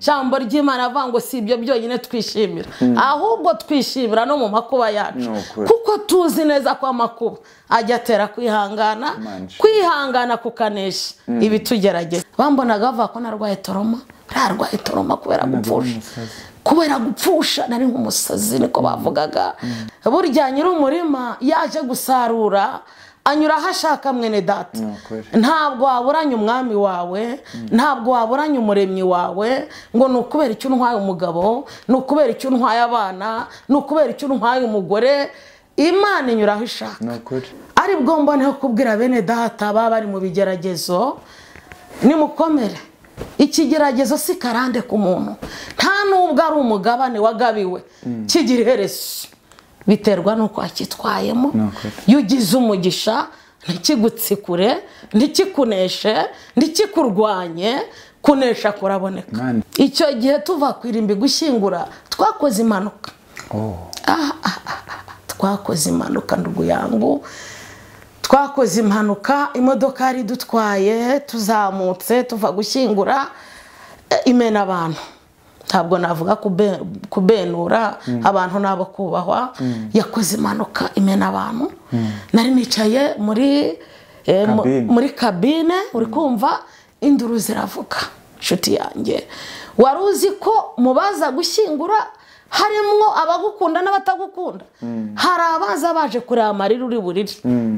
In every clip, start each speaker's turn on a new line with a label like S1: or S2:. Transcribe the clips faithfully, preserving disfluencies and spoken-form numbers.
S1: Jambo ry'Imana avuga ngo si ibyo byonyine twishimira ahubwo twishimira no mu makuba yacu kuko tuzi neza ko amakuba ajya atera kwihangana kwihangana kukanesha ibitugerageza. Bambonaga bava ko narwaye toroma narwaye toroma kubera gupfusha kubera gupfusha nari nk'umusazi niko bavugaga. Burya nyiri umurima yaje gusarura anyura hashaka mwene data. Ntabwo waburanye umwami wawe, ntabwo waburanye umuremyi wawe ngo nukubera icyo ntwaye umugabo, nukubera icyo ntwaye abana, nukubera icyo ntwaye umugore. Imana inyura aho ishaka. Ari bwo mboneho kubwira bene data baba bari mu bigeragezo nimukomere. Ikigeragezo si karande ku muntu, nta nubwo ari umugabane wagabiwe kigira iherezo. Biterwa nuko akitwayemo. Yugize umugisha ntikigutsikure, ntikikuneshe, ntikikurwanye, kunesha kuraboneka. Icyo gihe tuva kwirimbi gushyingura twakoze impanuka. Oh. Ah, ah, ah, twakoze impanuka ndugu yangu. Twakoze impanuka, imodoka yari dutwaye tuzamutse tuva gushyingura imena abantu. Ntabwo navuga kubenura abantu nabo kubahwa. Yakoze impanuka imena abantu. Nari nicaye muri muri kabine uri kumva induru ziravuga. Nshuti yanjye wari uzi ko mubaza gushyingura harimo abagukunda n'abatagukunda. Hari abaza baje kureba amarira uri buriri.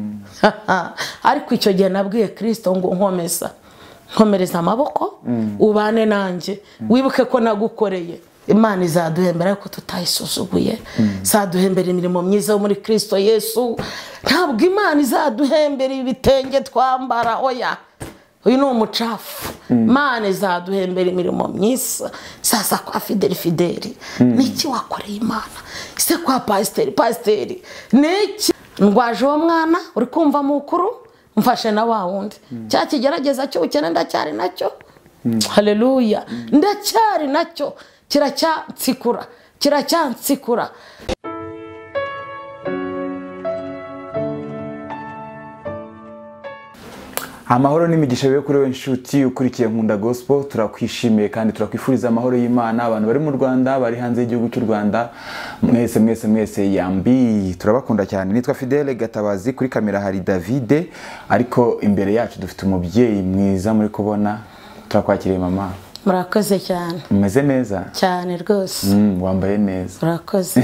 S1: Ariko icyo gihe nabwiye Kristo ngo nkomeza nkomereza amaboko ubane nanjye wibuke ko nagukoreye. Imana izaduhembera ariko tutayisuzuguye. Izaduhembera imirimo myiza yo muri Kristo Yesu. Ntabwo Imana izaduhembera ibitenge twambara oya, uyu ni umucafu. Imana izaduhembera imirimo myiza. Sasa kwa Fideli Fideli niki wakoreye Imana? Ise kwa pasiteri pasiteri niki ndwaje uwo mwana uri kumva mukuru mfashe na wa wundi cya kigerageza cyo ukene ndacyari nacyo. Haleluya, ndacyari nacyo kiracyansikura kiracyansikura.
S2: Amahoro n'imigisha bibe kuri we nshuti ukurikiye Nkunda Gospel. Turakwishimiye kandi turakwifuriza amahoro y'Imana. Abantu bari mu Rwanda, bari hanze y'igihugu cy'u Rwanda, mwese mwese mwese yambi turabakunda cyane. Nitwa Fidele Gatabazi, kuri kamera hari Davide, ariko imbere yacu dufite umubyeyi mwiza muri kubona. Turakwakiriye mama.
S1: Murakoze cyane.
S2: Umeze neza
S1: cyane rwose.
S2: Mm, wambaye neza.
S1: Murakoze.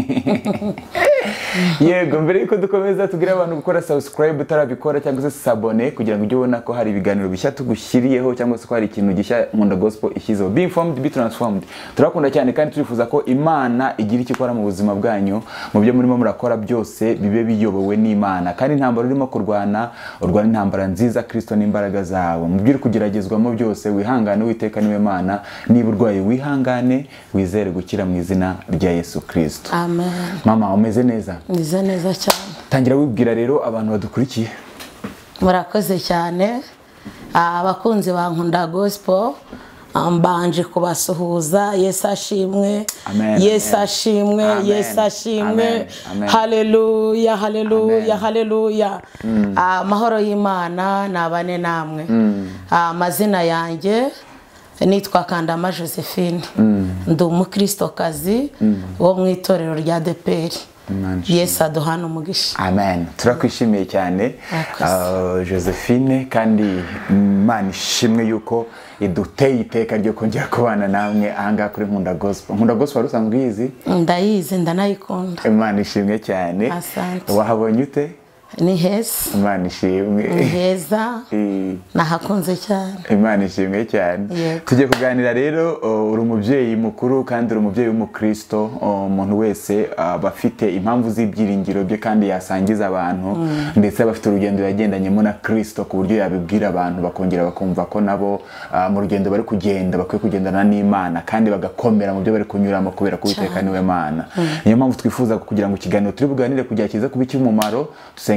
S2: Yego, mbere yuko dukomeza tugira abantu gukora subscribe utarabikora cyangwa se sabone kugira ngo ujye ubona ko hari ibiganiro bishya tugushyiriyeho cyangwa se ko hari ikintu gishya Nkunda Gospel ishyizeho. Be informed, be transformed. Turakunda cyane kandi turifuza ko Imana igira icyo ikora mu buzima bwanyu, mu byo murimo murakora byose bibe biyobowe n'Imana. Kandi intambara urimo kurwana urwana intambara nziza Kristo n'imbaraga zawe. Mu byo uri kugeragezwamo byose wihangane, Uwiteka niwe Mana. Niba urwaye wihangane, wizere gukira mu izina rya Yesu Kristo.
S1: Amen.
S2: Mama, umeze neza?
S1: Nize neza cyane.
S2: Tangira wibwira rero abantu badukurikiye.
S1: Murakoze cyane. Abakunzi ba Nkunda Gospel ambanje kubasuhuza. Yesu ashimwe. Yesu ashimwe. Yesu ashimwe. Haleluya, haleluya, haleluya. Amahoro y'Imana nabane namwe. Amazina yanjye nitwa Kandama Josephine. Ndi umukristokazi wo mu itorero rya D P R. Yesu aduhana umugisha.
S2: Amen. Turakwishimiye cyane uh, Josephine, kandi Imana ishimwe yuko iduteye iteka ryo kongera kubana namwe ahanga kuri Nkunda Gospel. Nkunda Gospel usanzwe yizi?
S1: Ndayizi, ndanayikunda.
S2: Imana ishimwe cyane.
S1: Asante.
S2: Wahabonye ute?
S1: Ni heza.
S2: Imana ishimwe.
S1: Ni heza. Nahakunze cyane.
S2: Imana ishimwe cyane. Tujye kuganira rero, uri umubyeyi mukuru kandi uri umubyeyi w'umukristo. Umuntu wese bafite impamvu z'ibyiringiro bye kandi yasangiza abantu, ndetse bafite urugendo yagendanyemo na Kristo ku buryo yabibwira abantu bakongera bakumva ko nabo mu rugendo bari kugenda bakwiye kugendana n'Imana kandi bagakomera mu byo bari kunyuramo kubera ko Uwiteka niwe Mana. Niyo mpamvu twifuza kugira ngo ikiganiro turi buganire kugira kiza kuba cy'umumaro. Dusenga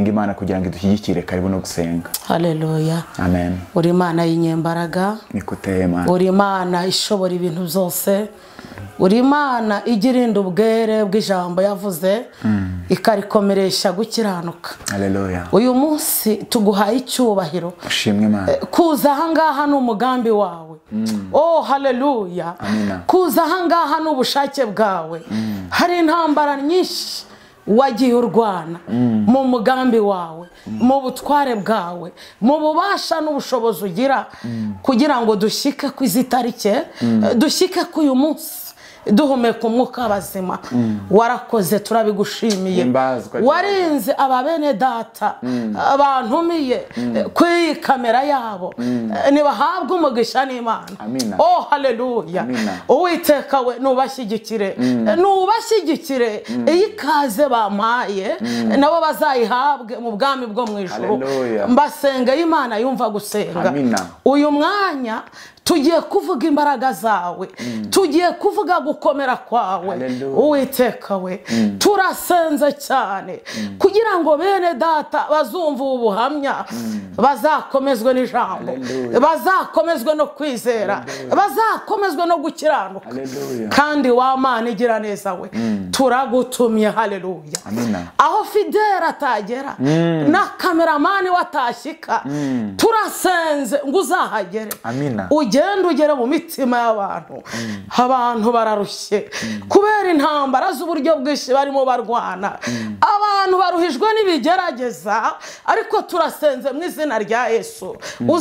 S2: dusenga Imana kugira ngo idushyigikire. Karibu no gusenga.
S1: Haleluya.
S2: Amen.
S1: Uri Imana y'inyembaraga,
S2: nikuteye Imana.
S1: Uri Imana ishobora ibintu byose, uri Imana igirinda ubwere bw'ijambo yavuze ikarikomeresha gukiranuka.
S2: Haleluya.
S1: Uyu munsi tuguhaye icyubahiro.
S2: Ushimwe Imana.
S1: Kuza ahangaha n'umugambi wawe. Oh haleluya.
S2: Amina.
S1: Kuza ahangaha n'ubushake bwawe. Hari intambara nyinshi wagiye urwana mu mugambi wawe, mu butware bwawe, mu bubasha n'ubushobozi ugira kugira ngo dushyike ku izitarike, dushyike ku uyu munsi duhumeka umwuka bazima. Warakoze, turabigushimiye. Warinze ababene data abantumiye ku kamera yabo, nibahabwe umugisha n'Imana. Oh haleluya. Uwiteka we nubashyigikire, nubashyigikire iyikaze bampaye nabo bazayihabwe mu bwami bwo mu ijuru. Mbasenga Imana yumva gusenga. Uyu mwanya tugiye kuvuga imbaraga zawe, tugiye kuvuga gukomera kwawe. Uwiteka we turasenze cyane kugira ngo bene data bazumva ubuhamya, bazakomezwe n'ijambo, bazakomezwe no kwizera, bazakomezwe no gukiranuka. Kandi wa Mana igira neza we turagutumye. Haleluya. Aho Fidela atagera na kameramani watashyika, turasenze ngo uzahagere. Ugenda ugere mu mitima y'abantu. Abantu bararushye kubera intambara z'uburyo bwinshi barimo barwana. Abantu baruhijwe n'ibigerageza, ariko turasenze mu izina rya Yesu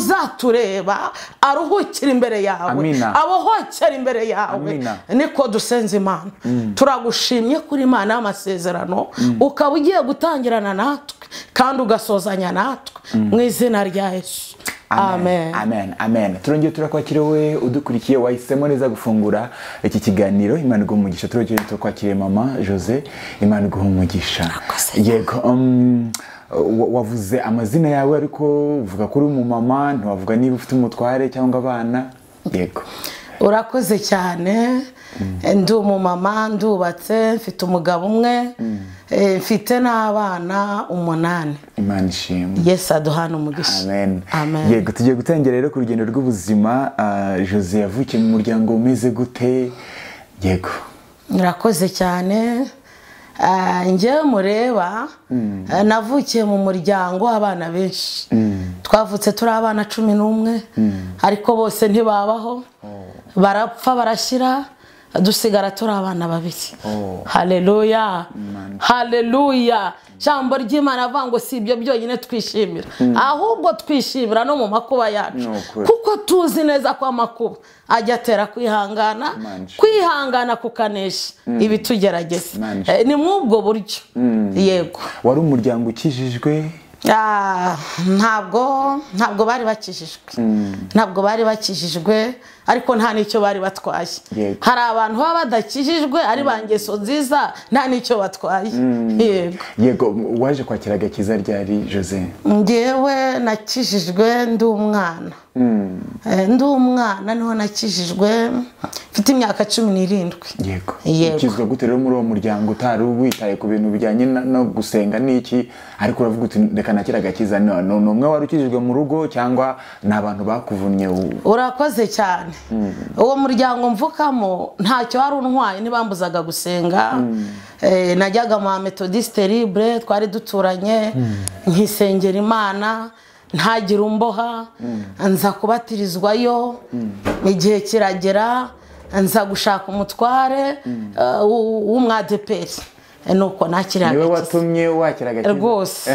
S1: uzatureba aruhukira imbere yawe, abohokera imbere yawe. Niko dusenze Imana. Turagushimye kuri Imana y'amasezerano, ukaba ugiye gutangirana natwe kandi ugasozanya natwe mu izina rya Yesu. Amen.
S2: Amen. Amen. Turongeye turakwakiriwe udukurikiye, wahisemo neza gufungura iki kiganiro. Imana iguhe umugisha. Turongeye turakwakiriye Mama Jose. Imana iguhe umugisha. Yego. Um, wavuze amazina yawe ariko uvuga kuri mu mama, ntiwavuga niba ufite umutware cyangwa abana. Yego.
S1: Urakoze cyane. Ndi umumama, ndubatse, mfite umugabo umwe, mfite n'abana umunani.
S2: Imana ishimwe.
S1: Yesu aduhana umugisha.
S2: Amen.
S1: Amen.
S2: Yego, tugiye gutangira rero ku rugendo rw'ubuzima. Jose yavukiye mu muryango umeze gute? Yego.
S1: Urakoze cyane. Njye mureba navukiye mu muryango abana benshi. Twavutse turi abana cumi n'umwe, ariko bose ntibabaho, barapfa barashyira, dusigara turi abana babiri. Haleluya. Haleluya. Jambo ry'Imana avuga ngo si ibyo byonyine twishimira, ahubwo twishimira no mu makuba yacu, kuko tuzi neza ko amakuba ajya atera kwihangana, kwihangana kukanesha ibitugerageza. Ni mw'ubwo buryo. Yego.
S2: Wari umuryango ukijijwe?
S1: Ntabwo ntabwo bari bakijijwe, ntabwo bari bakijijwe, ariko nta nicyo bari batwaye. Hari abantu baba badakijijwe ari bangeso nziza, nta nicyo batwaye. Yego.
S2: Yego. Waje kwakira agakiza ryari Jose?
S1: Ngewe nakijijwe ndi umwana. Ndi umwana niho nakijijwe, mfite imyaka cumi n'irindwi.
S2: Yego. Ukizwa gute rero muri uwo muryango utari witaye ku bintu bijyanye no gusenga n'iki, ariko uravuga uti reka nakira agakiza? Ni umwe wari ukijijwe mu rugo cyangwa ni abantu bakuvunnye?
S1: Urakoze cyane. Uwo muryango mvukamo ntacyo wari untwaye, ntibambuzaga gusenga. Najyaga mu Methodiste Libre, twari duturanye, nkisengera Imana, ntagira umboha, nza kubatirizwayo. Igihe kiragera nza gushaka umutware w'umwadeperi, nuko nakira agakiza.
S2: Niwe watumye wakira agakiza?
S1: Rwose.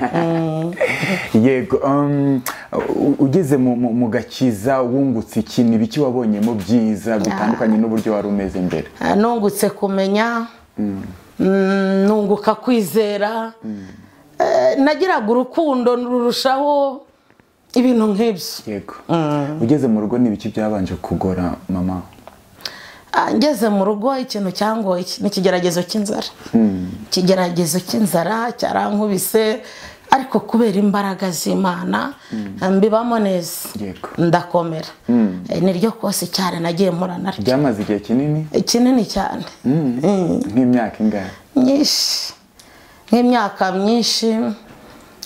S2: Yego. Ugeze mu gakiza wungutse iki? Ni biki wabonyemo byiza bitandukanye n'uburyo wari umeze mbere?
S1: Nungutse kumenya, nunguka kwizera, nagiraga urukundo rurushaho ibintu nk'ibyo.
S2: Yego. Ugeze mu rugo ni biki byabanje kugora Mama?
S1: Ngeze mu rugo ikintu cyangoye n'ikigeragezo cy'inzara. Ikigeragezo cy'inzara cyarankubise, ariko kubera imbaraga z'Imana mbibamo neza, ndakomera. Niryo kose cyane nagiye mpura naryo.
S2: Byamaze igihe kinini?
S1: Kinini cyane.
S2: Nk'imyaka ingahe?
S1: Myinshi. Nk'imyaka myinshi,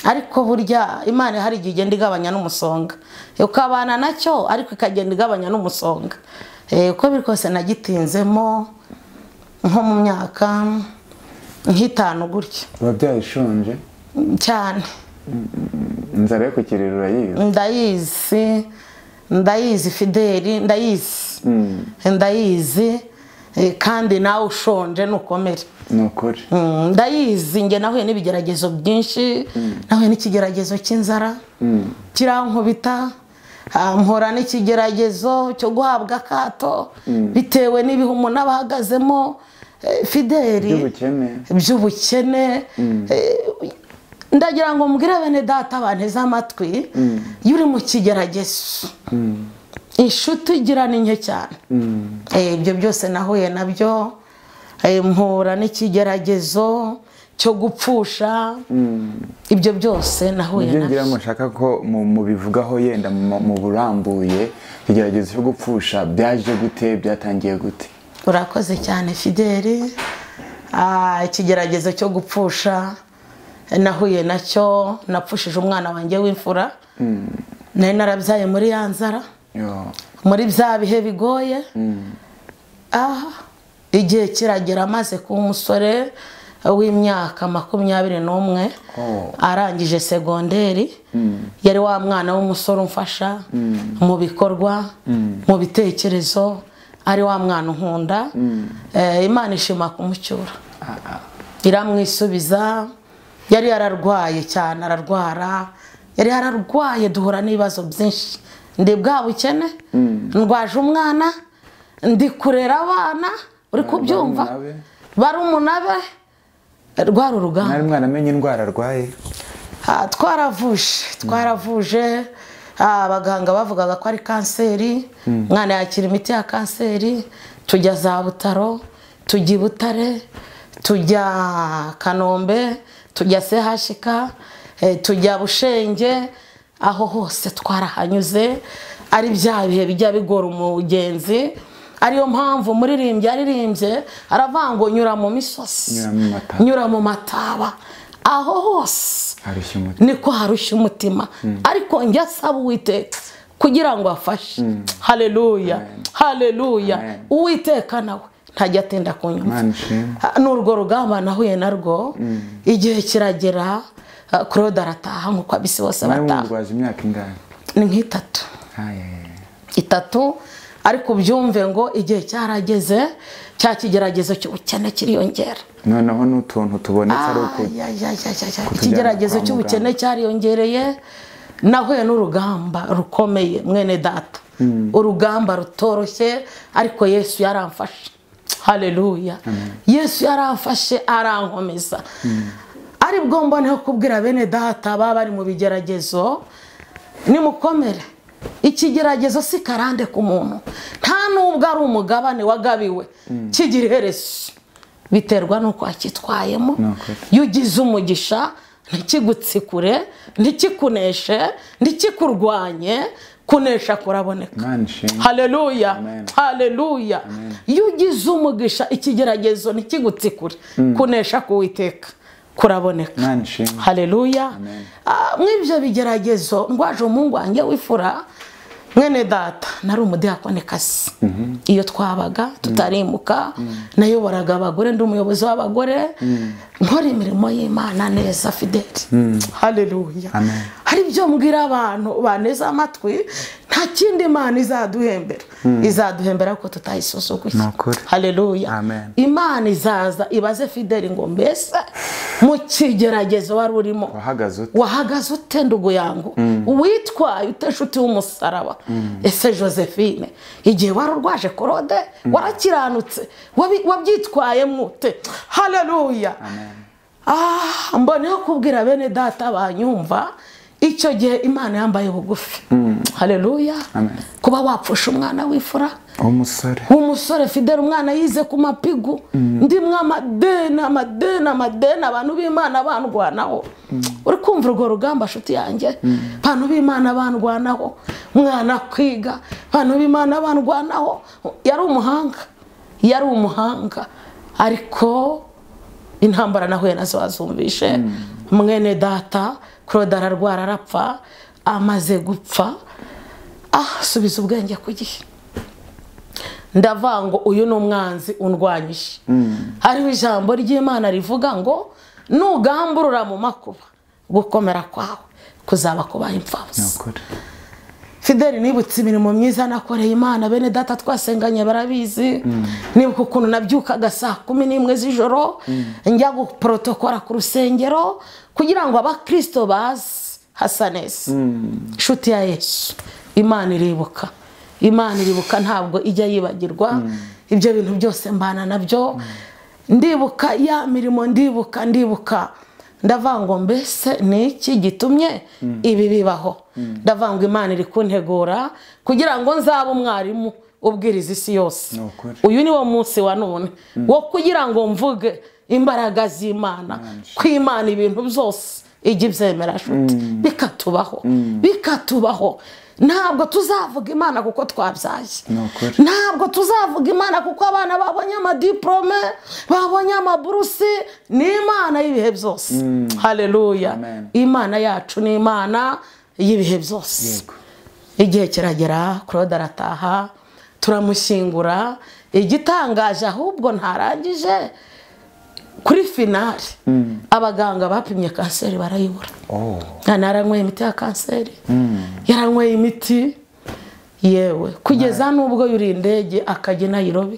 S1: ariko burya Imana hari igihe igenda igabanya n'umusonga ukabana nacyo ariko ikagenda igabanya n'umusonga uko biri kose nagitinzemo nko mu myaka nk'itanu gutya.
S2: Wabyaye ushonje
S1: cyane?
S2: Inzara yo ku kiriro urayizi?
S1: Ndayizi, ndayizi Fideli, ndayizi ndayizi kandi nawe ushonje nukomere.
S2: Nukuri
S1: ndayizi, nge nahuye n'ibigeragezo byinshi, nahuye n'ikigeragezo cy'inzara kirankubita, mpora n'ikigeragezo cyo guhabwa akato bitewe n'ibihe umuntu aba ahagazemo Fideli, by'ubukene. Ndagira ngo mbwire bene data banteze amatwi, iyo uri mu kigeragezo inshuti ugira ni nke cyane. Ibyo byose nahuye nabyo, mpura n'ikigeragezo cyo gupfusha, ibyo byose nahuye nabyo.
S2: Ngira ngo nshaka ko mubivugaho yenda mu burambuye, ikigeragezo cyo gupfusha byaje gute, byatangiye gute?
S1: Urakoze cyane Fideli. Ikigeragezo cyo gupfusha nahuye nacyo, napfushije umwana wanjye w'imfura. Nari narabyaye muri ya nzara, muri bya bihe bigoye. Igihe kiragera maze kuba umusore w'imyaka makumyabiri n'umwe, arangije segonderi. Yari wa mwana w'umusore umfasha mu bikorwa, mu bitekerezo, ari wa mwana unkunda. Imana ishima kumucyura, iramwisubiza. Yari yararwaye cyane, ararwara, yari yararwaye, duhura n'ibibazo byinshi. Ndi bwa bukene, ndwaje umwana, ndi kurera abana, uri kubyumva, bari umunabe, rwari urugamba.
S2: Nari mwana amenye indwara arwaye?
S1: Twaravuje, twaravuje. Abaganga bavugaga ko ari kanseri, umwana yakira imiti ya kanseri. Tujya za Butaro, tujya i Butare, tujya Kanombe, tujya C H K, tujya Bushenge. Aho hose twarahanyuze, ari bya bihe bijya bigora umugenzi. Ariyo mpamvu muririmbye aririmbye aravuga ngo nyura mu misozi, nyura mu mataba, aho hose niko harushya umutima. Ariko njye asaba Uwiteka kugira ngo afashe. Haleluya, haleluya. Uwiteka nawe ntajya atinda kunyumva. N'urwo rugamba nahuye narwo, igihe kiragera Claude arataha nk'uko abisi bose bataha.
S2: Urwaje imyaka ingahe?
S1: Ni nk'itatu. Itatu. Ariko ubyumve ngo igihe cyarageze, cya kigeragezo cy'ubukene kiriyongera.
S2: Noneho n'utuntu tubonetse ari uko
S1: ikigeragezo cy'ubukene cyariyongereye. Nahuye n'urugamba rukomeye mwene data, urugamba rutoroshye, ariko Yesu yaramfashe. Haleluya. Yesu yaramfashe arankomeza. Ari bwo mboneho kubwira bene data baba bari mu bigeragezo, nimukomere. Ikigeragezo si karande ku muntu, nta nubwo ari umugabane wagabiwe kigira iherezo, biterwa nuko akitwayemo. Yugize umugisha ntikigutsikure, ntikikuneshe, ntikikurwanye, kunesha kuraboneka. Haleluya, haleluya. Yugize umugisha ikigeragezo ntikigutsikure, kunesha k'Uwiteka kuraboneka. Haleluya. Mw'ibyo bigeragezo ndwaje umuhungu wanjye w'imfura, mwene data nari umudiyakonekazi. Iyo twabaga tutarimuka, nayoboraga abagore, ndi umuyobozi w'abagore, nkora imirimo y'Imana neza Fideli. Haleluya. Hari ibyo mbwira abantu baneza amatwi, nta kindi Imana izaduhembera, izaduhembera ko tutayisuzuguye. Haleluya. Imana izaza ibaze Fideli ngo mbese mu kigeragezo wari urimo wahagaze ute ndugu yangu, witwaye ute nshuti w'umusaraba? Ese Josephine, igihe wari urwaje Claude warakiranutse, wabyitwayemo ute? Haleluya. Mboneho kubwira bene data banyumva, icyo gihe Imana yambaye bugufi. Haleluya. Kuba wapfusha umwana w'imfura,
S2: umusore
S1: umusore Fideli, umwana yize ku mapigu, ndimwe amadeni amadeni amadeni, abantu b'Imana bandwanaho. Uri kumva urwo rugamba nshuti yanjye? Abantu b'Imana bandwanaho, mwana kwiga, abantu b'Imana bandwanaho. Yari umuhanga, yari umuhanga, ariko intambara nahuye nazo wazumvishe. mwene data Claude ararwara arapfa, amaze gupfa ah subiza ubwenge ku gihe. Ndavango uyu n'umwanzi undwanyije. Hariho ijambo ry'Imana rivuga ngo nugamburura mu makuba gukomera kwawe kuzaba kubaha impfabusa. Fideli nibutse imirimo myiza nakoreye Imana, bene data twasenganye barabizi. Nibuka ukuntu nabyukaga saa kumi n'imwe z'ijoro njya guprotokora ku rusengero kugira ngo abakristo bazi hasa neza. Inshuti ya Yesu, Imana iribuka. Imana iribuka ntabwo ijya yibagirwa. Ibyo bintu byose mbana nabyo. Ndibuka ya mirimo, ndibuka ndibuka ndavango mbese niki gitumye ibi bibaho. Ndavango Imana iri kuntegura kugira ngo nzabe umwarimu ubwiriza isi yose. Uyu ni wo munsi wa none wo kugira ngo mvuge imbaraga z'Imana, kw'Imana ibintu byose ijya ibyemera shuti bikatubaho bikatubaho. Ntabwo tuzavuga Imana kuko twabyaye, ntabwo tuzavuga Imana kuko abana babonye amadiplome, babonye amaburusi. Ni Imana y'ibihe byose. Haleluya. Imana yacu ni Imana y'ibihe byose. Igihe kiragera Claude arataha, turamushyingura. Igitangaje ahubwo ntarangije kuri finale abaganga bapimye kanseri barayibura. Oh. Naranyweye imiti ya kanseri. Yaranyweye imiti yewe kugeza nubwo yuri indege akajya Nairobi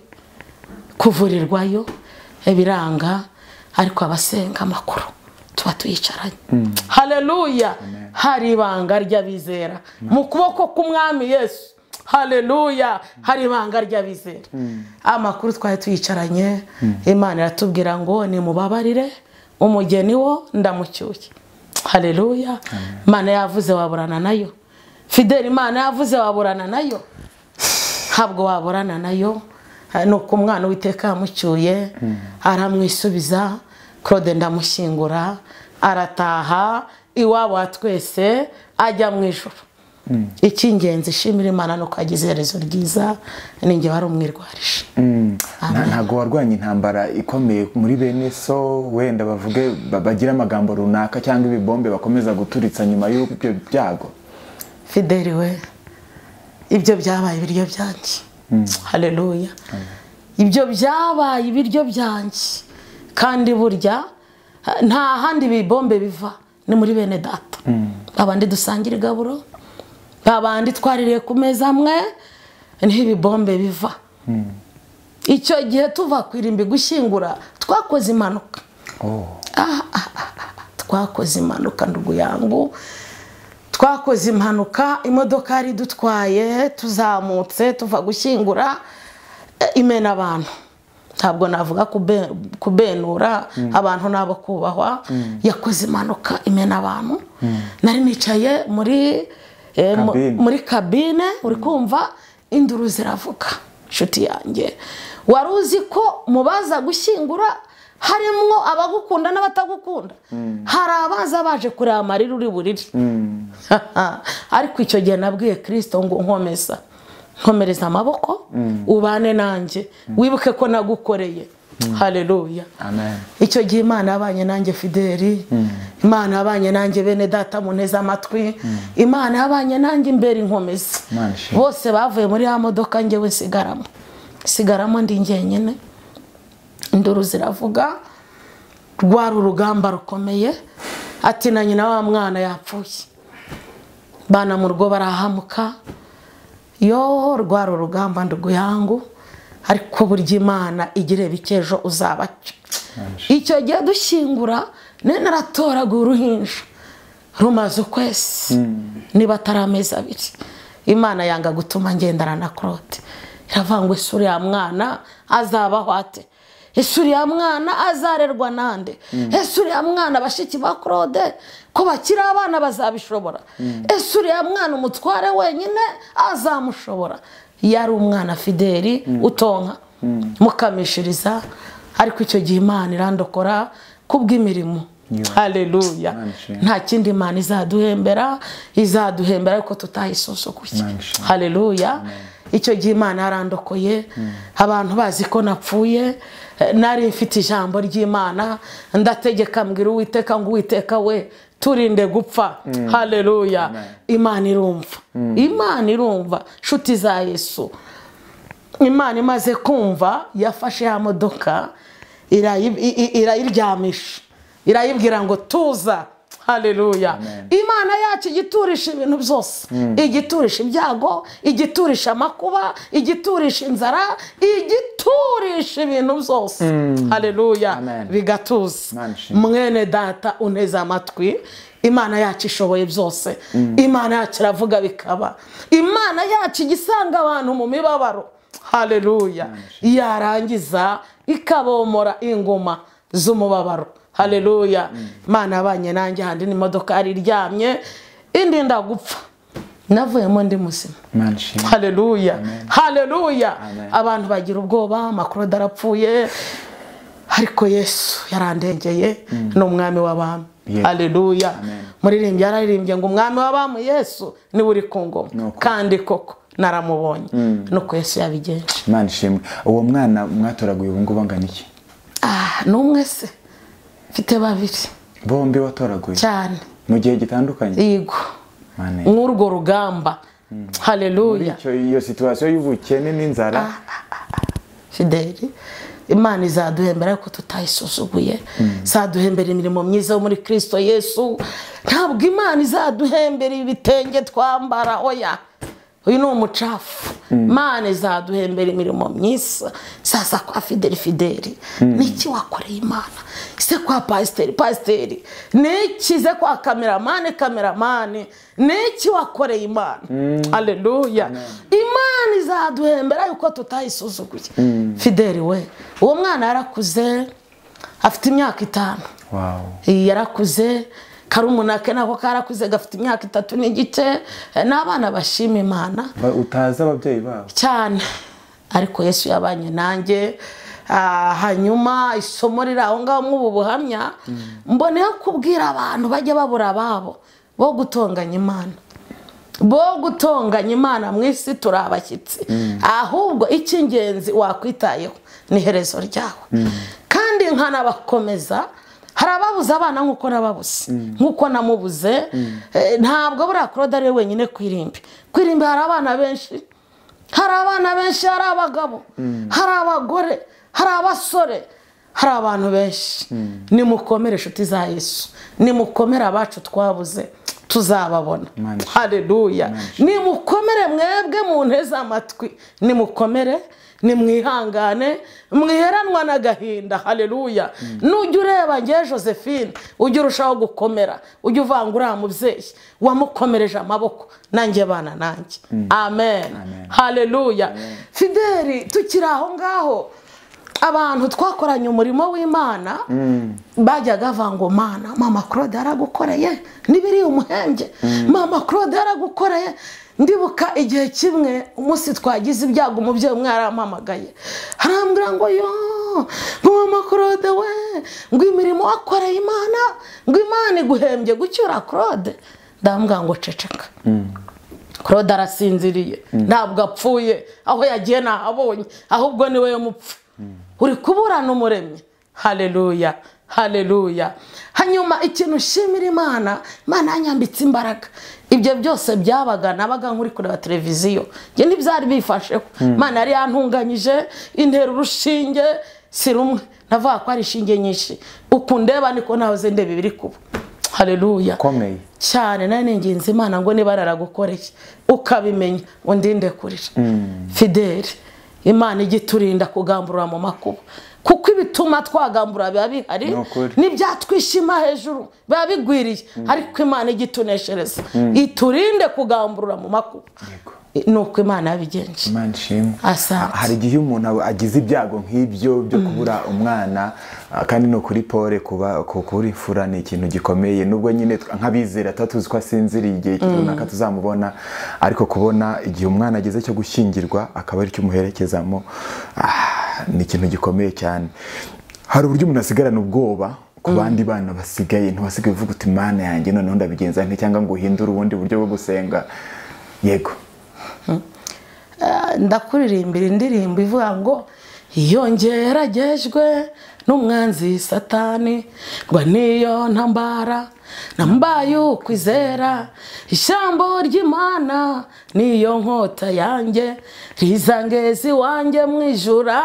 S1: kuvurirwayo ebiranga, ariko abasenga amakuru tuba tuyicaranye. Haleluya. Hari ibanga ry'abizera mu kuboko k'Umwami Yesu. Haleluya. Hari ibanga ry'abizera. Amakuru twari tuyicaranye. Imana iratubwira ngo ni mubabarire umugeni wo ndamucyuye. Haleluya. Imana yavuze waburana nayo. Fideli Imana yavuze waburana nayo. Ntabwo waburana nayo. Nuko umwana w'Iteka yamucyuye aramwisubiza. Claude ndamushyingura arataha iwabo wa twese ajya mu ijuru. Icy'ingenzi shimira Imana no kwagize iherezo ryiza, ninjye wari umwirwarisha.
S2: Ntago warwanya intambara ikomeye muri bene so wenda bavuge bagira amagambo runaka cyangwa ibibombe bakomeza guturitsa nyuma y'ibyo byago?
S1: Fideli we, ibyo byabaye ibiryo byanjye. Haleluya. Ibyo byabaye ibiryo byanjye, kandi burya nta handi bibombe biva ni muri bene data. Abandi dusangira igaburo, babandi twaririye ku meza amwe, niho ibibombe biva. Icyo gihe tuva kwirimbi gushyingura twakoze impanuka. Twakoze impanuka ndugu yangu, twakoze impanuka. Imodoka yari dutwaye tuzamutse tuva gushyingura imena abantu. Ntabwo navuga kubenura abantu nabo kubahwa. Yakoze impanuka imena abantu. Nari nicaye muri muri kabine, uri kumva induru ziravuga. Nshuti yanjye, wari uzi ko mubaza gushyingura harimo abagukunda n'abatagukunda? Hari abaza baje kureba amarira uri buriri. Ariko icyo gihe nabwiye Kristo ngo nkomeza nkomereza amaboko ubane nanjye, wibuke ko nagukoreye. Haleluya. Amen. Icyo gihe Imana yabanye nanjye Fideli. Imana yabanye nanjye bene data muneza amatwi. Imana yabanye nanjye imbere inkomeza. Bose bavuye muri ya modoka njyewe sigaramo. Sigaramo ndi njyenyine. Induru ziravuga. Rwari urugamba rukomeye. Ati na nyina wa mwana yapfuye. Bana mu rugo barahamuka. Yo rwari urugamba ndugu yangu. Ariko burya Imana igire bikejo uzabacyo. Icyo gihe dushyingura nene naratoraga uruhinja rumaze ukwezi niba atari amezi abiri. Imana yanga gutuma ngendana na Claude. Iravuga ngo ese uriya mwana azabaho ate? Ese uriya mwana azarerwa nande? Ese uriya mwana bashiki ba Claude ko bakiri abana bazabishobora? Ese uriya mwana umutware wenyine azamushobora? Yari umwana Fideli utonka mukamishiriza. Ariko icyo gihe Imana irandokora kubw'imirimo. Haleluya. Nta kindi Imana izaduhembera, izaduhembera ariko tutayisusukuye. Haleluya. icyo gihe Imana yarandokoye abantu bazi ko napfuye nari mfite ijambo ry'Imana ndategeka mbwira Uwiteka ngo Uwiteka we turinde gupfa. Haleluya. Imana irumva, Imana irumva nshuti za Yesu. Imana imaze kumva yafashe ya modoka irayiryamisha irayibwira ngo tuza. Haleluya. Imana yacu igiturisha ibintu byose, igiturisha ibyago, igiturisha amakuba, igiturisha inzara, igiturisha ibintu byose. Haleluya. Bigatuza. Mwene data uneza amatwi, Imana yacu ishoboye byose. Imana yacu iravuga bikaba. Imana yacu igisanga abantu mu mibabaro. Haleluya. Yarangiza ikabomora ingoma z'umubabaro. Haleluya. Imana abanye nanjye handi n'imodoka ari ryamye indi ndagupfa navuyemo ndi muzima. Haleluya. Haleluya. Abantu bagira ubwoba makuru darapfuye ariko Yesu yarandengeye n'umwami w'abami. Haleluya. Muririmbye yararirimbye ngo umwami w'abami Yesu ni uri ku ngoma kandi koko naramubonye nuko Yesu yabigenje.
S2: Imana ishimwe. Uwo mwana mwatoraguye ubu ngubu angana iki?
S1: Ah, numwe se mfite babiri.
S2: Bombi watoraguye
S1: cyane
S2: mu gihe gitandukanye?
S1: Yego. Nk'urwo rugamba. Haleluya.
S2: Icyo iyo situation y'ubukene n'inzara
S1: Fideli Imana izaduhembera ko tutayisuzuguye. Zaduhembera imirimo myiza yo muri Kristo Yesu. Ntabwo Imana izaduhembera ibitenge twambara oya. Uyu ni umucafu. Imana izaduhembera imirimo myiza. Sasa kwa Fideli Fideli niki wakoreye Imana? Ise kwa pasiteri pasiteri niki ze kwa kameramani kameramani niki wakoreye Imana? Haleluya. Imana izaduhembera yuko tutayisuzuguye. Fideli we uwo mwana yarakuze afite imyaka itanu.
S2: Wow.
S1: Yarakuze karumunake nako karakuze gafite imyaka itatu n'igice n'abana bashima Imana.
S2: Utaza ababyeyi babo
S1: cyane ariko Yesu yabanye nanjye. Hanyuma isomo riraho ngaho mu buhamya mboneye kubwira abantu bajye babura babo bo gutonganya Imana, bo gutonganya Imana mu isi turi abashyitsi. Ahubwo icy'ingenzi wakwitayeho ni herezo ryawe. Kandi nkanabakomeza hari ababuze abana nkuko nababuze nkuko namubuze. Ntabwo buriya Claude ari wenyine kwirimbi kwirimbi hari abana benshi, hari abana benshi, hari abagabo, hari abagore, hari abasore, hari abantu benshi. Nimukomere inshuti za Yesu, nimukomere abacu twabuze tuzababona. Haleluya. Nimukomere mwebwe mu nteze amatwi, nimukomere nimwihangane mwiheranwa n'agahinda. Haleluya. Nujya ureba ngiye Josephine ujya urushaho gukomera, ujya uvanga uriya mubyeyi wamukomereje amaboko nanjye bana nanjye. Amen. Haleluya. Fideli tukiri aho ngaho abantu twakoranye umurimo w'Imana bajyaga bavuga Mana mama Claude yaragukoreye nibiri umuhembye, mama Claude yaragukoreye. Ndibuka igihe kimwe umunsi twagize ibyago umubyeyi umwe yarampamagaye arambwira ngo yo mama Claude we ngo imirimo wakoreye Imana ngo Imana iguhembye gucyura Claude. Ndambwira ngo ceceka. Claude arasinziriye ntabwo apfuye, aho yagiye nahabonye ahubwo ni we mupfu. Uri kuburana umuremyi. Haleluya. Haleluya. Hanyuma ikintu shimira Imana, Imana yanyambitse imbaraga. Ibyo byose byabaga nabaga nkuri kureba televiziyo nge ntibyari bifasheho. Imana yari yantunganyije intera urushinge si rumwe navuga ko ari ishinge nyinshi uku ndeba niko nahoze ndeba ibiri kuba. Haleluya.
S2: Komeye
S1: cyane nane nginze Imana ngo niba naragukoreye ukabimenya undinde kurira. Fideli Imana igiturinda kugamburura mu makuba kuko ibituma twagambura biba bihari n'ibyatwishima hejuru biba bigwiriye ariko Imana igituneshereza iturinde kugamburura mu makuba. Nuko Imana yabigenje.
S2: Imana ishimwe. Hari igihe umuntu agize ibyago nk'ibyo byo kubura umwana kandi no kuri Pole kuba kuri fura ni ikintu gikomeye nubwo nyine nk'abizera tatuzi ko asinziriye igihe runaka tuzamubona ariko kubona igihe umwana ageze cyo gushyingirwa akaba ari cyo umuherekezamo ni ikintu gikomeye cyane. Hari uburyo umuntu asigarana ubwoba ku bandi bana basigaye ntibasigaye uvuga uti Imana yanjye noneho ndabigenza nte cyangwa ngo uhindure ubundi buryo bwo gusenga. Yego.
S1: ndakuririmbira indirimbo ivuga ngo iyo ngeragejwe n'umwanzi satani ngo niyo ntambara nambaye ukwizera ijambo ry'Imana niyo nkota yanjye rizangezi wanjye mwijura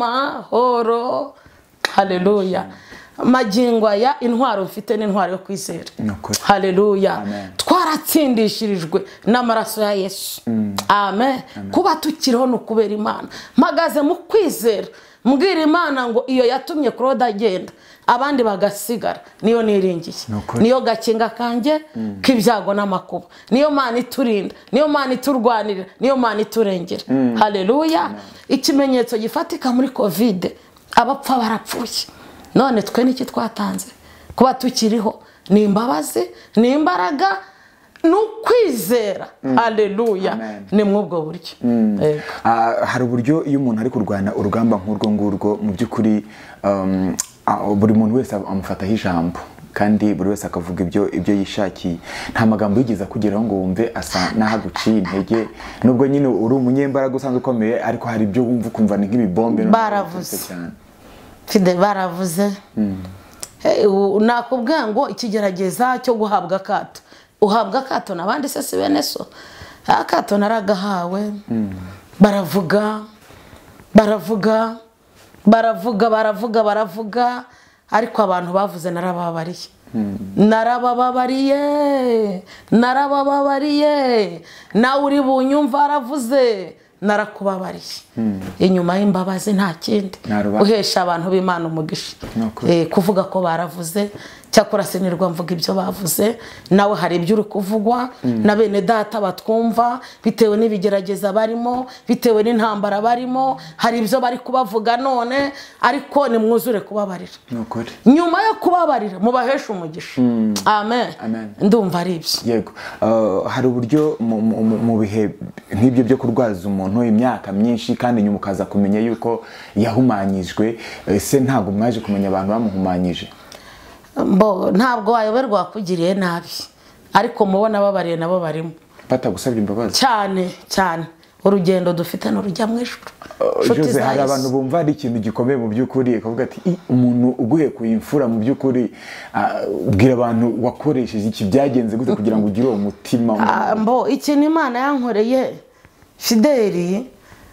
S1: amahoro. Haleluya. Magingo ya intwaro mfite n'intwaro yo kwizera. Haleluya. Twaratsindishirijwe n'amaraso ya Yesu. Mm. Amen. Amen. Kuba tukiriho no kubera Imana. Mpagaze mu kwizera. Mbwira Imana ngo iyo yatumye Claude agenda abandi bagasigara niyo niringiye. Niyo gakinga kanje mm. k'ibyago n'amakuba. Niyo Mana iturinda, niyo Mana iturwanirira, niyo Mana iturengera. Mm. Haleluya. Ikimenyetso gifatika muri Covid abapfa barapfuye. None twe niki twatanze kuba tukiriho ni imbabazi ni imbaraga n'ukwizera. Mm. Haleluya. Ni mwubwo buryo. Mm.
S2: Uh, hari uburyo iyo umuntu ari kurwana urugamba nk'urwo ngurwo mu by'ukuri um, uh, buri muntu wese amufataho ijambo kandi buri wese akavuga ibyo ibyo yishakiye nta magambo yigeza kugeraho ngo wumve asa nahaguciye intege nubwo nyine uri umunyembaraga usanzwe ukomeye ariko hari ibyo wumva ukumva ni nk'ibibombe
S1: baravuze cyane Fide baravuze. Mm. Hey, nakubwira ngo ikigerageza cyo guhabwa akato uhabwa akato nabandi se si bene so akato naragahawe. Mm. baravuga baravuga baravuga baravuga baravuga ariko abantu bavuze narababariye. Mm. narabababariye narabababariye nawe uri bunyumva aravuze narakubabariye. Mm. Inyuma y'imbabazi nta kindi uhesha abantu b'Imana umugisha. Eh, kuvuga ko baravuze cyakora sinirwa mvuga ibyo bavuze nawe hari ibyo uri kuvugwa. Mm. na bene data batwumva bitewe n'ibigerageza barimo bitewe n'intambara barimo hari ibyo bari kubavuga none ariko ni mwuzure kubabarira.
S2: Nukuri
S1: nyuma yo kubabarira mubahesha umugisha. Mm. Amen. Amen. Ndumva ari ibyo.
S2: Yego. Uh, hari uburyo mu bihe nk'ibyo byo kurwaza umuntu imyaka myinshi kandi nyuma ukaza kumenya yuko yahumanyijwe se ntago mwaje kumenya abantu bamuhumanyije?
S1: Mbo ntabwo wayoberwa wakugiriye nabi ariko mubona babariye nabo barimo
S2: batagusabye imbabazi
S1: cyane cyane. Urugendo dufite n'urujya mu ijuru.
S2: Jose hari abantu bumva ari ikintu gikomeye mu by'ukuri akavuga ati umuntu uguhe kuyimfura mu by'ukuri ubwira abantu wakoresheje iki byagenze gute kugira ngo ugire uwo mutima.
S1: Mbo ikintu Imana yankoreye Fideli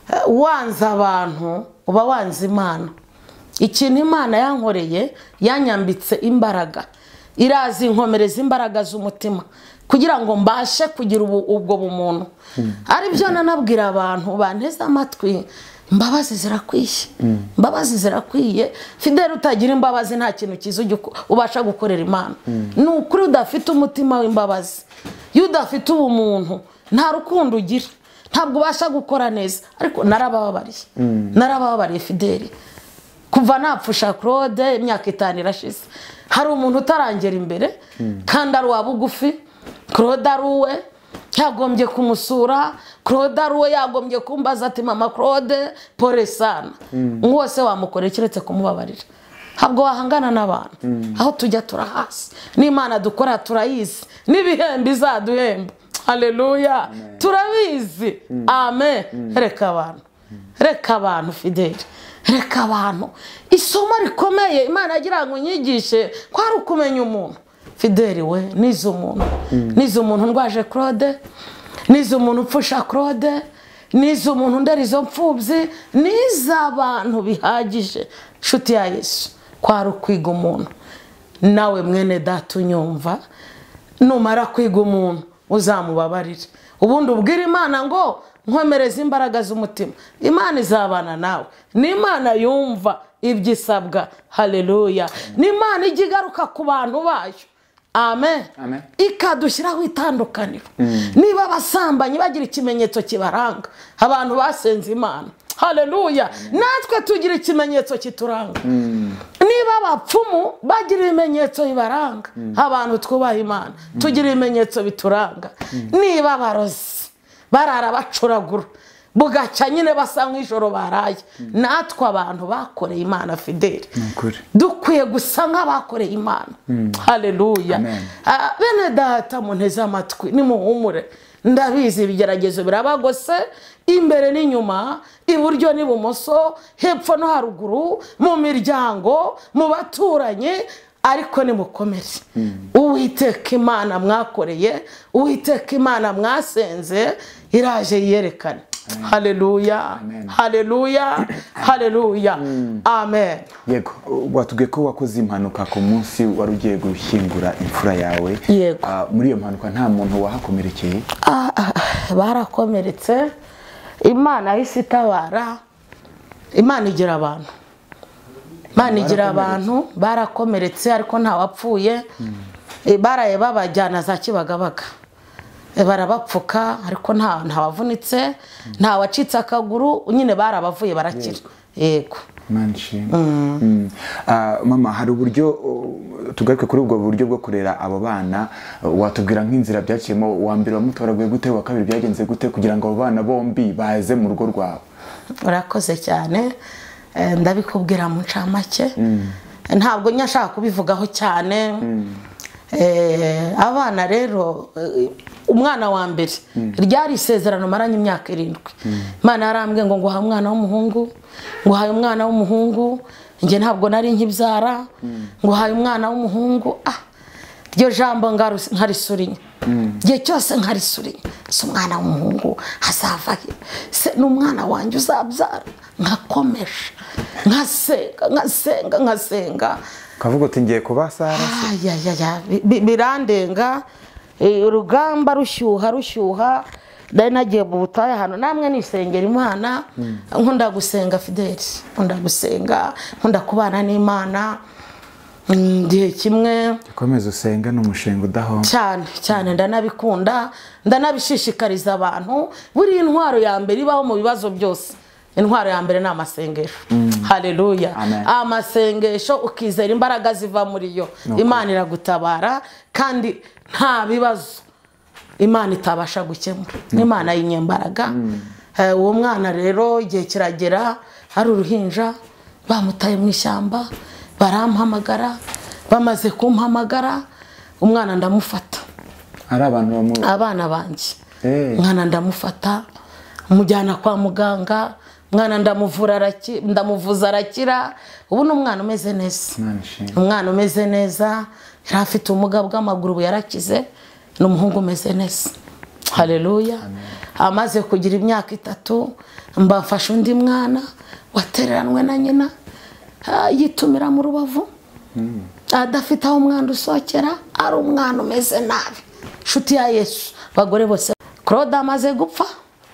S1: wanze abantu uba wanze Imana. Ikintu Imana yankoreye yanyambitse imbaraga irazi inkomereza imbaraga z'umutima kugira ngo mbashe kugira ubwo bumuntu. Mm. Ari byo nanabwira abantu banteze amatwi imbabazi zirakwiye. Mm. Imbabazi zirakwiye. Fideli utagira imbabazi nta kintu kizo ubasha gukorera Imana. Mm. Nukuri udafite umutima w'imbabazi yudafite ubumuntu nta rukundo ugira ntabwo ubasha gukora neza ariko narabababariye. Mm. narababariye Fideli kuva napfusha Claude imyaka itanu irashize hari umuntu utarangera imbere. Mm. kandi ari wabugufi Claude aruwe yagombye kumusura Claude aruwe yagombye kumbaza ati mama Claude pole sana. Mm. Ngwose wamukorera kiretse kumubabarira habwo wahangana n'abantu. Mm. aho tujya turahasi n'Imana dukora turayizi n'ibihembe izaduhemba. Haleluya. Turabizi. Mm. Amen. Mm. Reka abantu reka abantu Fideli reka abantu isomo rikomeye Imana agira ngo nyigishe ko ari ukumenya umuntu. Fideli we nizo umuntu. Mm. nizo umuntu ndwaje Claude nizo umuntu upfusha Claude nizo umuntu nderizo mfubyi niza abantu bihagije nshuti ya Yesu kwari ukwiga umuntu. Nawe mwene data unyumva numara kwiga umuntu uzamubabarire ubundi ubwira Imana ngo nkomereza imbaraga z'umutima. Imana izabana nawe n'Imana yumva ibyisabwa. Haleluya. n'Imana igigaruka ku bantu bayo. Amen.
S2: Amen.
S1: Ikadushyiraho itandukaniro. Mm. Niba basambanyi bagira ikimenyetso kibaranga abantu basenze Imana. Haleluya. Natwe tugira ikimenyetso kituranga. Mm. Niba abapfumu bagira ibimenyetso bibaranga. Mm. Abantu twubaha Imana tugira ibimenyetso bituranga. Mm. Niba barozi barara bacuragura bugacya nyine basa nk'ijoro baraye. Mm. Natwe abantu bakoreye Imana Fideli.
S2: Mm.
S1: Dukwiye gusa nk'abakoreye Imana. Mm. Haleluya. Bene data munteze amatwi nimuhumure ndabizi ibigeragezo birabagose imbere n'inyuma, iburyo n'ibumoso, hepfo no haruguru, mu miryango, mu baturanyi, ariko nimukomere. Uwiteka Imana mwakoreye, Uwiteka Imana mwasenze iraje yerekane. Haleluya, haleluya, haleluya, amen.
S2: Yego, watubwiye ko wakoze impanuka ku munsi wari ugiye gushyingura imfura yawe.
S1: Yego.
S2: Muri iyo mpanuka nta muntu wahakomerekeye?
S1: Barakomeretse, Imana yahise itabara. Imana igira abantu, Imana igira abantu, barakomeretse ariko nta wapfuye. Baraye babajyana za Kibagabaga, barabapfuka ariko nta ntawavunitse, nta wacitse akaguru, nyine barabavuye barakira. Yego.
S2: Manshi. Mama, hari uburyo tugaruke kuri ubwo buryo bwo kurera abo bana, watubwira nk'inzira byaciyemo, wa mbere wamutoraguye gute, wa kabiri byagenze gute kugira ngo abo bana bombi baze mu rugo rwawe?
S1: Urakoze cyane, ndabikubwira mu ncamake, ntabwo nyashaka kubivugaho cyane. Abana rero, umwana wa mbere ryari isezerano maranye imyaka irindwi. Imana yarambwiye ngo nguha umwana w'umuhungu, nguhaye umwana w'umuhungu, njye ntabwo nari nkibyara, nguhaye umwana w'umuhungu. Ah, iryo jambo nkarisurinya, igihe cyose nkarisurinya. Si umwana w'umuhungu hazava he? Se n'umwana wanjye uzabyara. Nkakomeje, nkasenga, nkasenga, nkasenga.
S2: Kavuga uti ngiye kuba Sara?
S1: Ya ya ya, birandenga. Urugamba rushyuha rushyuha, ndari nagiye mu butayu hano, namwe nisengera Imana. Nkunda gusenga Fideli, nkunda gusenga, nkunda kubana n'Imana. Igihe kimwe
S2: komeza usenga n'umushinga udahomba
S1: cyane cyane, ndanabikunda, ndanabishishikariza abantu. Buri intwaro ya mbere ibaho mu bibazo byose, intwaro ya mbere ni amasengesho. Haleluya. Amasengesho, ukizera imbaraga ziva muri yo, Imana iragutabara kandi nta bibazo Imana itabasha gukemura. Imana y'inyembaraga. Uwo mwana rero igihe kiragera, hari uruhinja bamutaye mu ishyamba, barampamagara. Bamaze kumpamagara, umwana ndamufata.
S2: Ari abantu bamu
S1: abana banjye. Umwana ndamufata, mujyana kwa muganga. Umwana ndamuvura arakira, ndamuvuza arakira. Ubu ni umwana umeze neza, umwana umeze neza. Yari afite ubumuga bw'amaguru, ubu yarakize. Ni umuhungu umeze neza. Haleluya. Amaze kugira imyaka itatu, mbafashe undi mwana watereranwe na nyina, yitumira mu rubavu, adafite aho umwana usohokera, ari umwana umeze nabi. Nshuti ya Yesu, bagore bose. Claude amaze gupfa,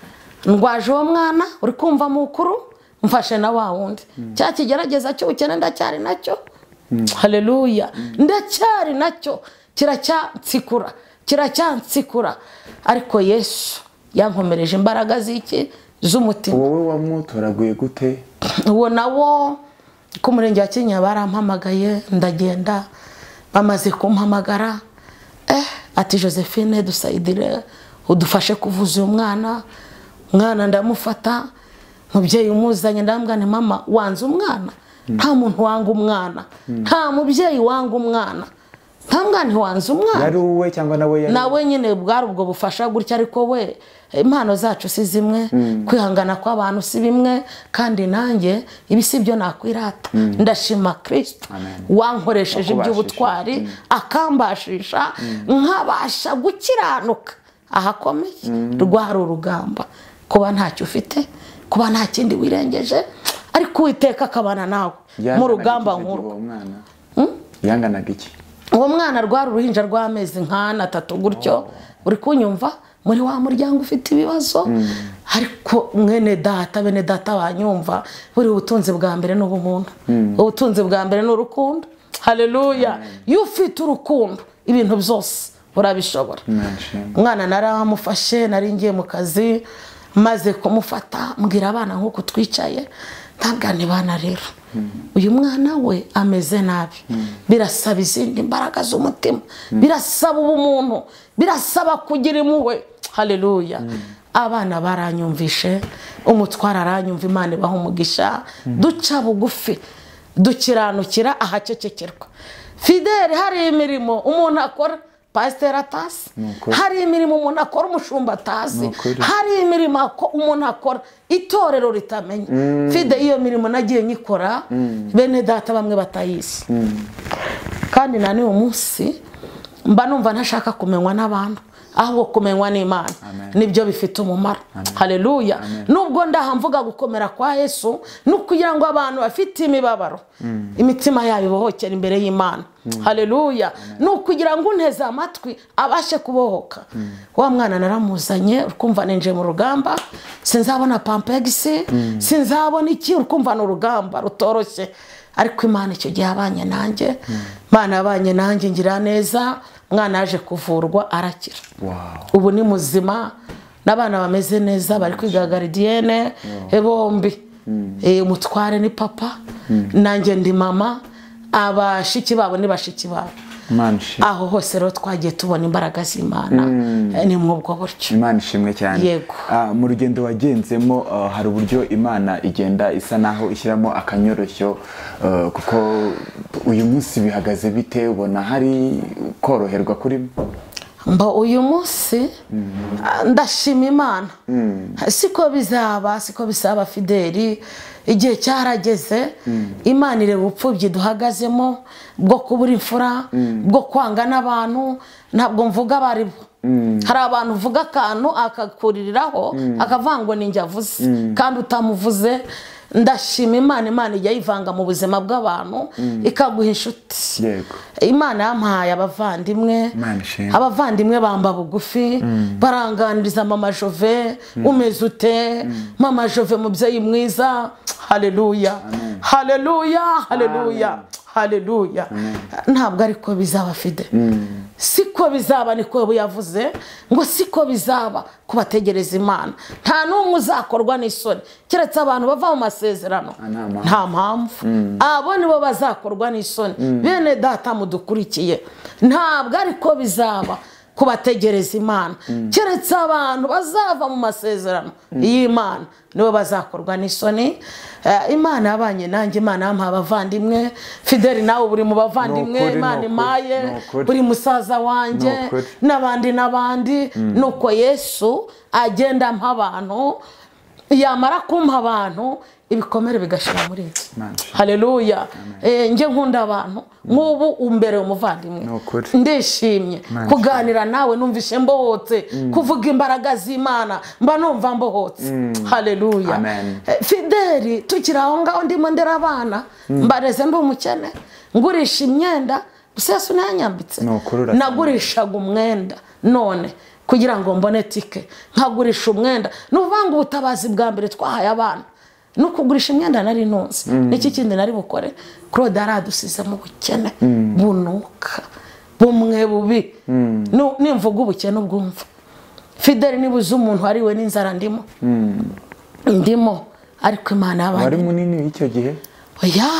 S1: ndwaje uwo mwana, uri kumva mukuru, mfashe na wa wundi. Cya kigerageza cy'ubukene ndacyari nacyo. Haleluya. Ndacyari nacyo, kiracyatsikura, kiracyatsikura. Ariko Yesu yankomereje imbaraga z'iki z'umutima.
S2: Wowe wamutoraguye gute?
S1: Uwo nawo ku murenge wa Kinyinya barampamagaye, ndagenda. Bamaze kumpamagara, eh ati Josephine dusayidire, udufashe kuvuza uyu mwana. Mwana ndamufata, mubyeyi umuzanye, ndambwira mama wanze umwana. Nta muntu wanga umwana, nta mubyeyi wanga umwana. Ntambwa ntiwanze umwana.
S2: Yari uwe cyangwa nawe yari?
S1: Nawe nyine bwari ubwo bufasha gutya, ariko we impano zacu si zimwe, kwihangana kw'abantu si bimwe, kandi nanjye ibi si byo nakwirata. Ndashima Kristo wankoresheje iby'ubutwari, akambashisha nkabasha gukiranuka ahakomeye. Rwari urugamba, kuba ntacyo ufite, kuba nta kindi wirengeje, ariko Uwiteka akabana nawe mu rugamba nkuru.
S2: Yanganaga iki?
S1: Uwo mwana rwari uruhinja rw'amezi nk'ane atatu gutyo. Uri kunyumva? Muri wa muryango ufite ibibazo, ariko mwene data, bene data banyumva, buri ubutunzi bwa mbere n'ubumuntu, ubutunzi bwa mbere n'urukundo. Haleluya. Iyo ufite urukundo, ibintu byose urabishobora. Umwana naramufashe, nari ngiye mu kazi, maze kumufata mbwira abana nk'uko twicaye, ndabwira bana rero, uyu mwana we ameze nabi. Birasaba izindi imbaraga z'umutima, birasaba ubumuntu, birasaba kugira impuhwe. Haleluya. Abana baranyumvishe, umutwara aranyumva, Imana ibaha umugisha. Duca bugufi, dukiranukira ahacecekerwa. Fideli, hari imirimo umuntu akora pasiteri atazi, hari imirimo umuntu akora umushumba atazi, hari imirimo umuntu akora itorero ritamenya. Fide iyo mirimo nagiye nyikora bene data bamwe batayizi, kandi na n'uyu munsi mba numva ntashaka kumenywa n'abantu, ahubwo kumenywa n'Imana nibyo bifite umumaro. Haleluya. Nubwo ndahamvuga gukomera kwa Yesu no kugira ngo abantu bafite imibabaro imitima yabo ibohokera imbere y'Imana. Haleluya. No kugira ngo unteze amatwi abashe kubohoka. Wa mwana naramuzanye ukumva nenje mu rugamba, sinzabona pampegisi, sinzabona iki, ukumva no rugamba rutoroshye, ariko Imana icyo gihe abanye nanjye, Imana yabanye nanjye ngira neza, mwana yaje kuvurwa arakira. Ubu ni muzima, n'abana bameze neza, bari kwiga gardienne bombi. Eh umutware ni papa, nanjye ndi mama, abashiki babo ni bashiki babo. Aho hose rero twagiye tubona imbaraga z'Imana ni mwubwo buryo.
S2: Imana ishimwe cyane.
S1: Yego.
S2: Mu rugendo wagenzemo hari uburyo Imana igenda isa naho ishyiramo akanyoroshyo, kuko uyu munsi bihagaze bite, ubona hari koroherwa kuri
S1: mba uyu munsi ndashima Imana. Siko bizaba, siko bisaba Fideli, igihe cyarageze Imana ireba ubupfubyi duhagazemo bwo kubura imfura, bwo kwanga n'abantu, ntabwo mvuga bari bo. Hari abantu uvuga akantu akakuririraho akavango ninjye avuze, kandi utamuvuze. Ndashima Imana, Imana ijya yivanga mu buzima bw'abantu ikaguha inshuti.
S2: Yego.
S1: Imana yampaye abavandimwe, abavandimwe bamba bugufi, baranganiriza mama Jove, umeze ute mama Jove mubyeyi mwiza. Haleluya. Haleluya. Haleluya. Haleluya. Ntabwo ariko bizaba Fide. Siko bizaba niko yavuze ngo siko bizaba kubategereza Imana. Nta numwe uzakorwa n'isoni keretse abantu bava mu masezerano. Nta mpamvu. Abo nibo bazakorwa n'isoni. Bene data mudukurikiye, ntabwo ariko bizaba kubategereza Imana keretse abantu bazava mu masezerano y'Imana nibo bazakorwa n'isoni. Imana yabanye nanjye, Imana yampaye abavandimwe. Fideli nawe buri mu bavandimwe Imana imaye, buri musaza wanjye n'abandi n'abandi. Nuko Yesu agenda ampa abantu, yamara kumpa abantu ibikomere bigashira muri iki. Haleluya. Eh nje nkunda abantu nk'ubu umbere umuvandimwe, ndishimye kuganira nawe, numvishe mbohotse, kuvuga imbaraga z'Imana mba numva mbohotse. Haleluya. Fideli tukira aho ngaho ndimo ndera abana, mbareze ndi umukene, ngurisha imyenda, Yesu nanyambitse, nagurishaga umwenda none kugira ngo mbone tike, nkagurisha umwenda. Nuvanga ubutabazi bwa mbere twahaye abana no kugurisha imyenda nari nonse. Niki kindi nari bukore? Claude aradusize mu bukene bunuka bumwe bubi. No nimvuga ubukene ubwumva. Fideli nibuze umuntu ari we n'inzara ndimo. Ndimo ariko Imana yabanye.
S2: Wari munini icyo gihe?
S1: Oya.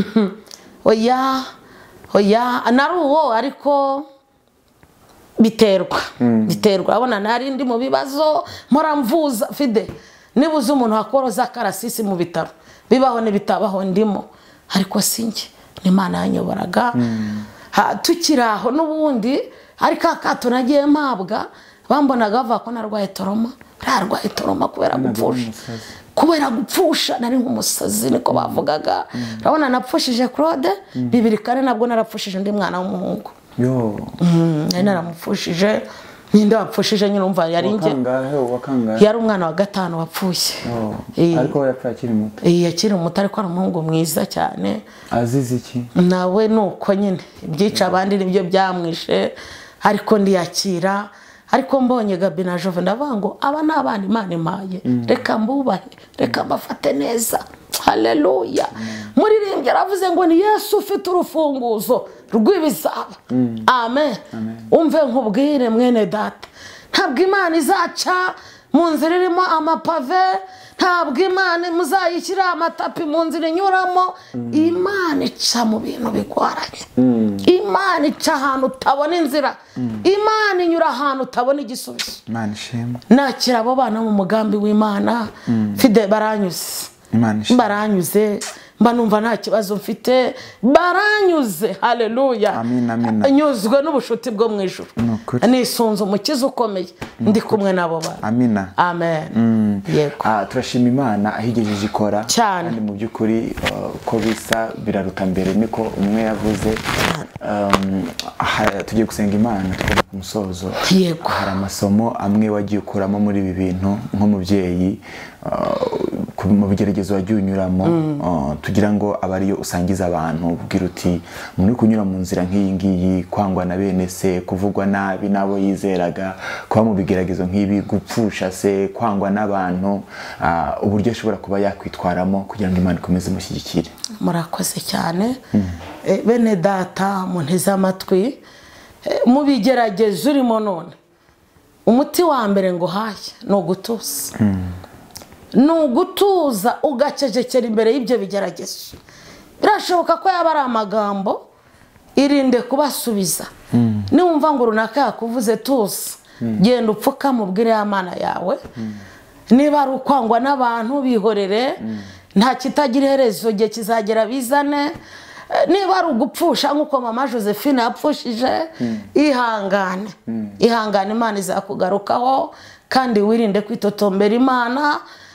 S1: Oya. Oya naruwo ariko biterwa. Biterwa abona nari ndi mu bibazo mpora mvuza Fide. Nibuze umuntu akoroza karasisi mu bitaro bibaho ne bitabaho ndimo, ariko sinjye n'Imana yanyoboraga. Ha tukiraho n'ubundi ariko akato nagiye mpabwa, bambonaga bava ko narwaye toroma, rarwaye toroma kubera gupfusha. Kubera gupfusha nari nk'umusazi niko bavugaga. Urabona napfushije Claude bibiri kare, nabwo narapfushije ndi mwana w'umuhungu.
S2: Yo.
S1: Mm, naramupfushije. Ninde wapfushije nyine umva yari nge.
S2: Wakangahe wakangahe?
S1: Yari umwana wa gatanu wapfushye.
S2: Oh. E, ariko yapfuye akiri muto.
S1: Eh yakiri muto ariko ari umuhungu mwiza cyane.
S2: Azize iki?
S1: Nawe nuko nyine ibyica abandi nibyo byamwishe, ariko ndiyakira. Ariko mbonye Gabi na Jove ndavuga ngo aba nabana Imana imaye, reka mbubahe, reka mbafate neza. Haleluya. Muririmbye aravuze ngo ni Yesu ufite urufunguzo rw'ibizaba. Amen. Umve nkubwire mwene data, ntabwo Imana izaca mu nzira irimo amapave, ntabwo Imana muzayishyira amatapi mu nzira inyuramo. Imana ica mu bintu bigwaranye. Imana ica ahantu utabona inzira. Imana inyura ahantu utabona igisubizo.
S2: Imana ishimwe.
S1: Nakira abo bana mu mugambi w'Imana. Fide baranyuze. Imana ishimwe. Baranyuze mba numva nta kibazo mfite, baranyuze. Haleluya.
S2: Amina, amina.
S1: Nyuzwe n'ubushuti bwo mu ijuru, nisunze umukiza ukomeye, ndi kumwe nabo bana.
S2: Amina.
S1: Amen.
S2: Mm.
S1: Yego.
S2: Ah, turashima Imana ahigejeje ikora,
S1: cyane.
S2: Kandi mu by'ukuri uh, ko bisa biraruta mbere, niko umwe yavuze. Um, tugiye gusenga Imana tukaba ku musozo.
S1: Yego.
S2: Hari amasomo amwe wagiye ukuramo muri ibi bintu nk'umubyeyi, uh, mu bigeragezo wagiye unyuramo, mm. uh, tugira ngo abariyo usangiza abantu ubwira uti muri kunyura mu nzira nk'iyi ngiyi, kwangwa na bene se, kuvugwa nabi nabo yizeraga, kuba mu bigeragezo nk'ibi, gupfusha se, kwangwa n'abantu, uh, uburyo ashobora kuba yakwitwaramo kugira ngo Imana ikomeze imushyigikire.
S1: Murakoze cyane. mm. e, bene data munteze amatwi, e, mu bigeragezo urimo none, umuti wa mbere ngo haye ni ugutuza. mm. ni ugutuza ugacecekera imbere y'ibyo bigeragezo. Birashoboka ko yaba ari amagambo, irinde kubasubiza. mm. niwumva ngo runaka yakuvuze tuza, mm. genda upfuka mubwire y'Imana yawe. mm. niba ari ukwangwa n'abantu bihorere, mm. nta kitagira iherezo gihe kizagera bizane. Niba ari ugupfusha nk'uko mama Josephine yapfushije, mm. ihangane. mm. ihangane, Imana izakugarukaho, kandi wirinde kwitotombera Imana.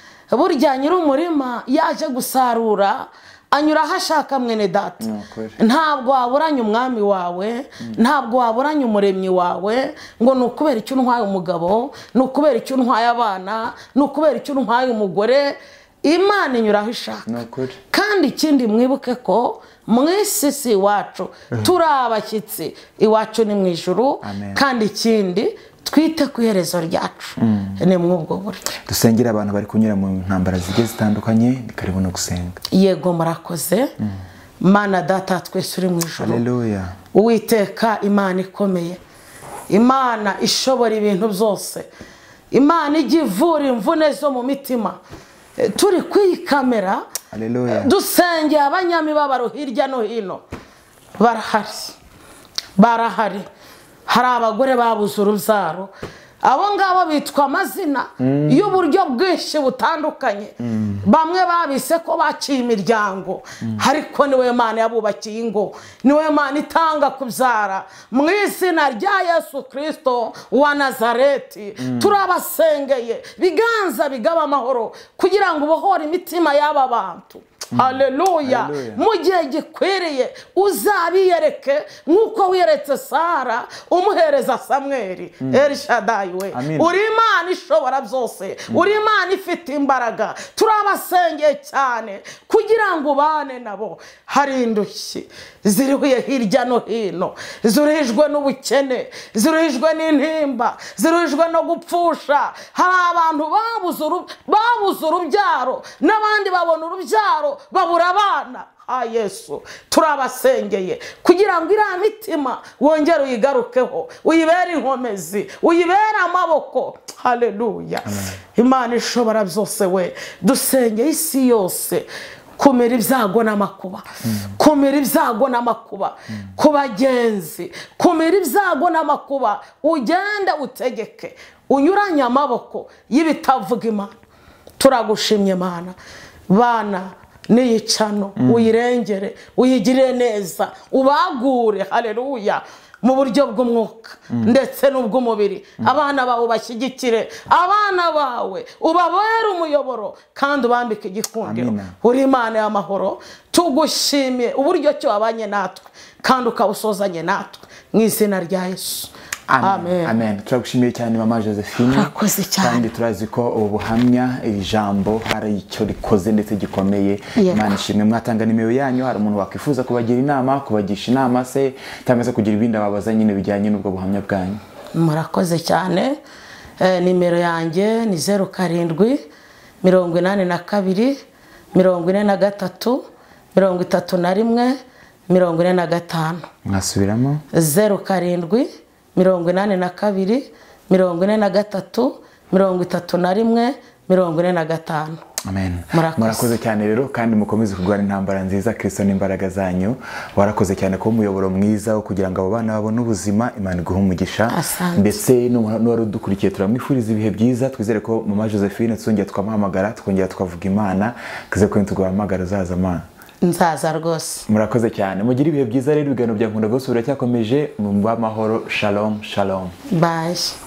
S1: Burya nyir'umurima yaje gusarura, anyura aho ashaka mwene data. Ntabwo waburanye umwami wawe, ntabwo waburanye umuremyi wawe ngo ni ukubera icyo untwaye umugabo, ni ukubera icyo untwaye abana, ni ukubera icyo untwaye umugore. Imana inyura aho ishaka. Kandi ikindi mwibuke ko mu isi si iwacu, turi abashyitsi, iwacu ni mu ijuru. Kandi ikindi twite ku iherezo ryacu. ni mwubwo buryo.
S2: Dusengera abantu bari kunyura mu ntambara zigiye zitandukanye, ni karibu no gusenga.
S1: Yego murakoze. Mana data twese uri mu ijuru.
S2: Haleluya.
S1: Uwiteka Imana ikomeye, Imana ishobora ibintu byose, Imana igivura imvune zo mu mitima. Turi kwikamera,
S2: haleluya,
S1: dusengera abanyamibabaro hirya no hino. Barahari, barahari. Hari abagore babuze urubyaro, abo ngabo bitwa amazina mm. y'uburyo bwinshi butandukanye. mm. Bamwe babise ko baciye imiryango, mm. ariko niwe Mana yabubakiye ingo, niwe Mana itanga kubyara. Mu izina rya Yesu Kristo wa Nazareti, mm. turabasengeye biganza bigaba amahoro kugira ngo ubohore imitima y'aba bantu. Mm. Haleluya. Mu gihe gikwiriye uzabiyereke nk'uko wiyeretse Sara umuhereza Samweli. mm. Elishadai we, uri Imana ishobora byose, mm. uri Imana ifite imbaraga. Turabasengeye cyane kugira ngo ubane nabo. Hari indushyi zirihuye hirya no hino, ziruhijwe n'ubukene, ziruhijwe n'intimba, ziruhijwe no gupfusha. Hari abantu babuze babuze urubyaro, n'abandi babona urubyaro babura abana. Ah Yesu, turabasengeye kugira ngo iriya mitima wongere uyigarukeho, uyibere inkomezi, uyibere amaboko. Haleluya. Imana ishobora byose we, dusengeye isi yose kumera ibyago n'amakuba, mm. kumera ibyago n'amakuba, mm. ku bagenzi, kumera ibyago n'amakuba. Ugende utegeke, unyuranye amaboko y'ibitavuga Imana. Turagushimye Mana, bana niyicano, mm. uyirengere, uyigirire neza, ubagure. Haleluya. Mu buryo bw'umwuka mm. ndetse n'ubw'umubiri. mm. Abana bawe bashyigikire, abana bawe ubabere umuyoboro kandi ubambike igikundiro. Uri Imana y'amahoro, tugushimiye uburyo cyo wabanye natwe kandi ukabusozanye natwe mu izina rya Yesu.
S2: Amen. Amen. Amen. Turagushimiye cyane Mama Josephine. Kandi turazi ko ubu buhamya ijambo hari icyo rikoze ndetse gikomeye. Imana ishimwe. Mwatanga nimero yanyu, hari umuntu wakwifuza kubagira inama, kubagisha inama se cyangwa se kugira ibindi ababaza nyine bijyanye n'ubwo buhamya bwanyu.
S1: Murakoze cyane. E, nimero yanjye ni zeru karindwi mirongo inani na kabiri mirongo ine na gatatu mirongo itatu na rimwe mirongo ine na gatanu.
S2: Mwasubiramo?
S1: zeru karindwi mirongo inani na kabiri mirongo ine na gatatu mirongo itatu na rimwe mirongo ine na gatanu.
S2: Amen. Murakoze cyane rero kandi mukomeze kurwana intambara nziza. Kristo n'imbaraga zanyu. Warakoze cyane ko umuyoboro mwiza wo kugira ngo abo bana babone ubuzima. Imana iguhe umugisha. Ndetse n'uwari udukurikiye turamwifuriza ibihe byiza. Twizere ko Mama Josephine tuzongera tukamuhamagara, twongera tukavuga Imana. Kize ko tuguhamagara uzaza Mana.
S1: nzaza rwose.
S2: Murakoze cyane, mugira ibihe byiza rero. Ibiganiro bya Nkunda Gospel biracyakomeje. Mu mahoro. Shalom shalom.
S1: Bye.